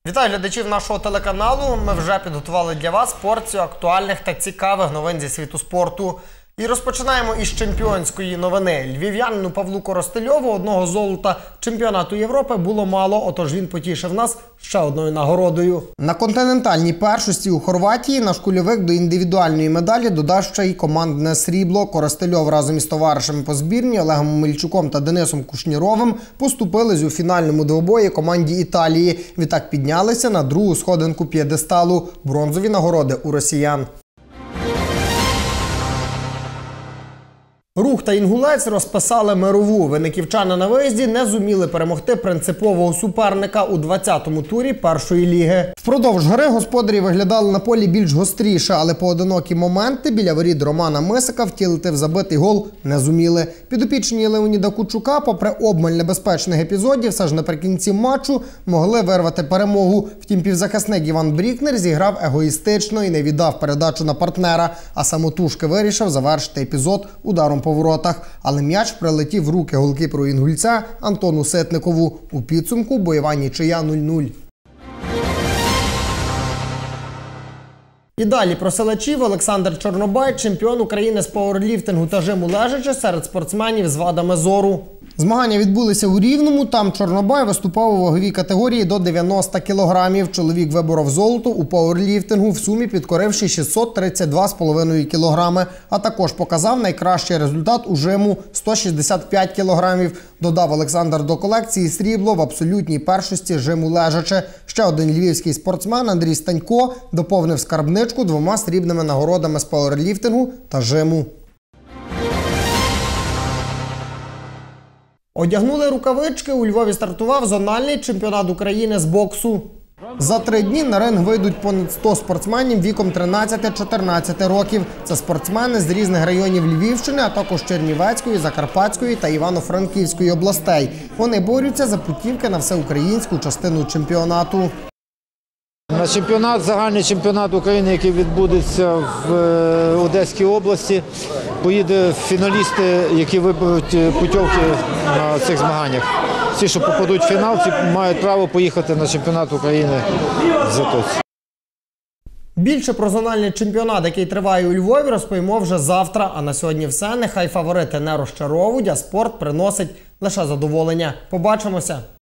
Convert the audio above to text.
Вітаю глядачів нашого телеканалу. Ми вже підготували для вас порцію актуальних та цікавих новин зі світу спорту. І розпочинаємо із чемпіонської новини. Львів'янину Павлу Коростельову одного золота чемпіонату Європи було мало, отож він потішив нас ще одною нагородою. На континентальній першості у Хорватії наш кульовик до індивідуальної медалі додав ще й командне срібло. Коростельов разом із товаришами по збірні Олегом Мельчуком та Денисом Кушніровим поступились у фінальному двобої команді Італії. Відтак піднялися на другу сходинку п'єдесталу. Бронзові нагороди у росіян. Рух та Інгулець розписали мирову. Винниківчани на виїзді не зуміли перемогти принципового суперника у 20-му турі першої ліги. Впродовж гри господарі виглядали на полі більш гостріше, але поодинокі моменти біля воріт Романа Мисика втілити в забитий гол не зуміли. Підопічні Леоніда Кучука, попри обмаль небезпечних епізодів, все ж наприкінці матчу могли вирвати перемогу. Втім, півзахисник Іван Брікнер зіграв егоїстично і не віддав передачу на партнера, а самотужки вирішив завершити епізод ударом по воротах. Але м'яч прилетів в руки голкіперу інгульця Антону Ситникову. У підсумку бойова нічия 0-0. І далі про силачів. Олександр Чорнобай, чемпіон України з пауерліфтингу та жиму лежачи серед спортсменів з вадами зору. Змагання відбулися у Рівному. Там Чорнобай виступав у ваговій категорії до 90 кілограмів. Чоловік виборов золото у пауерліфтингу, в сумі підкоривши 632,5 кілограми. А також показав найкращий результат у жиму – 165 кілограмів. Додав Олександр до колекції срібло в абсолютній першості жиму лежачи. Ще один львівський спортсмен Андрій Станько доповнив скарбничку 2 срібними нагородами з пауерліфтингу та жиму. Одягнули рукавички, у Львові стартував зональний чемпіонат України з боксу. За 3 дні на ринг вийдуть понад 100 спортсменів віком 13-14 років. Це спортсмени з різних районів Львівщини, а також Чернівецької, Закарпатської та Івано-Франківської областей. Вони борються за путівки на всеукраїнську частину чемпіонату. На чемпіонат, загальний чемпіонат України, який відбудеться в Одеській області, поїде фіналісти, які виберуть путівки на цих змаганнях. Всі, що попадуть в фінал, ці мають право поїхати на чемпіонат України в Затоці. Більше про зональний чемпіонат, який триває у Львові, розповімо вже завтра. А на сьогодні все. Нехай фаворити не розчаровують, а спорт приносить лише задоволення. Побачимося!